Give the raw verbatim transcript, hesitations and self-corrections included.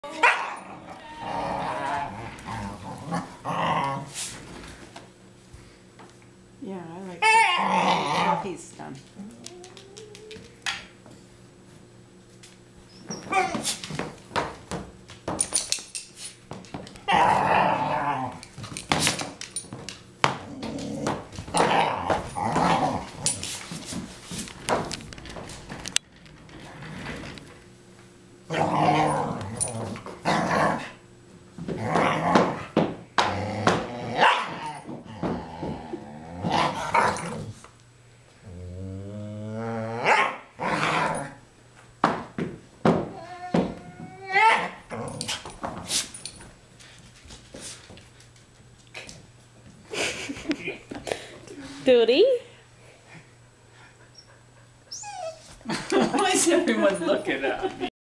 Yeah, I like that. He's done. Doodie? Why is everyone looking at me?